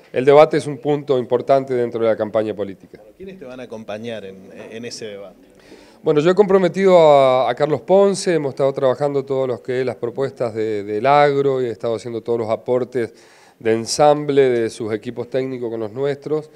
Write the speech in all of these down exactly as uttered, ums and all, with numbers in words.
el debate es un punto importante dentro de la campaña política. ¿Quiénes te van a acompañar en, en ese debate? Bueno, yo he comprometido a, a Carlos Ponce, hemos estado trabajando todos los que las propuestas de, del agro y he estado haciendo todos los aportes de ensamble de sus equipos técnicos con los nuestros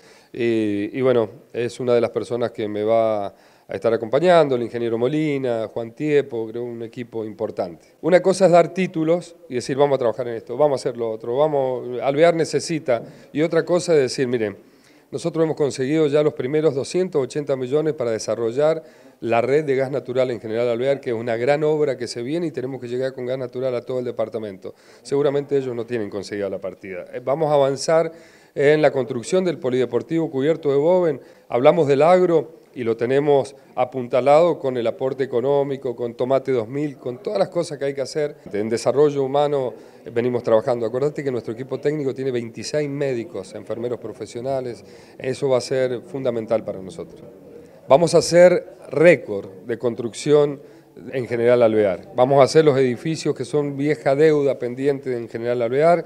y, y bueno, es una de las personas que me va a estar acompañando, el ingeniero Molina, Juan Tiepo, creo un equipo importante. Una cosa es dar títulos y decir vamos a trabajar en esto, vamos a hacer lo otro, vamos, Alvear necesita, y otra cosa es decir, miren, nosotros hemos conseguido ya los primeros doscientos ochenta millones para desarrollar la red de gas natural en General Alvear, que es una gran obra que se viene y tenemos que llegar con gas natural a todo el departamento. Seguramente ellos no tienen conseguida la partida. Vamos a avanzar en la construcción del polideportivo cubierto de Boven, hablamos del agro y lo tenemos apuntalado con el aporte económico, con Tomate dos mil, con todas las cosas que hay que hacer. En desarrollo humano venimos trabajando. Acuérdate que nuestro equipo técnico tiene veintiséis médicos, enfermeros profesionales, eso va a ser fundamental para nosotros. Vamos a hacer récord de construcción en General Alvear. Vamos a hacer los edificios que son vieja deuda pendiente en General Alvear,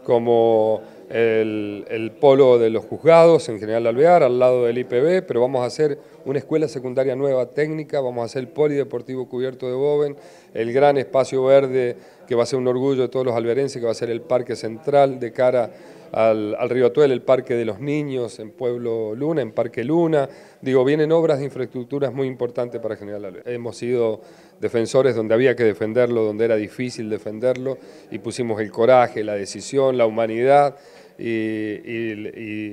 como el, el polo de los juzgados en General Alvear, al lado del I P B, pero vamos a hacer una escuela secundaria nueva técnica, vamos a hacer el polideportivo cubierto de Boven, el gran espacio verde que va a ser un orgullo de todos los alvearenses, que va a ser el parque central de cara al, al río Atuel, el parque de los niños en Pueblo Luna, en Parque Luna. Digo, vienen obras de infraestructuras muy importantes para General Alvear. Hemos sido defensores donde había que defenderlo, donde era difícil defenderlo, y pusimos el coraje, la decisión, la humanidad, y, y,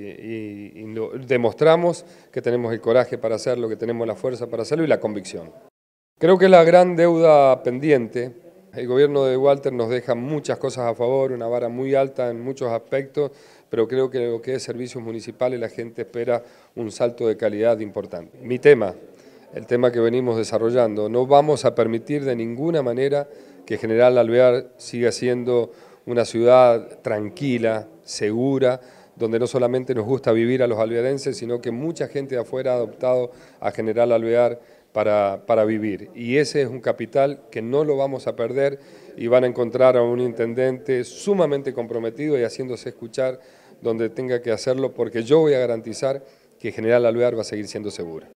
y, y, y demostramos que tenemos el coraje para hacerlo, que tenemos la fuerza para hacerlo y la convicción. Creo que la gran deuda pendiente, el gobierno de Walter nos deja muchas cosas a favor, una vara muy alta en muchos aspectos, pero creo que lo que es servicios municipales la gente espera un salto de calidad importante. Mi tema, el tema que venimos desarrollando, no vamos a permitir de ninguna manera que General Alvear siga siendo una ciudad tranquila, segura, donde no solamente nos gusta vivir a los alvearenses, sino que mucha gente de afuera ha adoptado a General Alvear para, para vivir. Y ese es un capital que no lo vamos a perder y van a encontrar a un intendente sumamente comprometido y haciéndose escuchar donde tenga que hacerlo, porque yo voy a garantizar que General Alvear va a seguir siendo segura.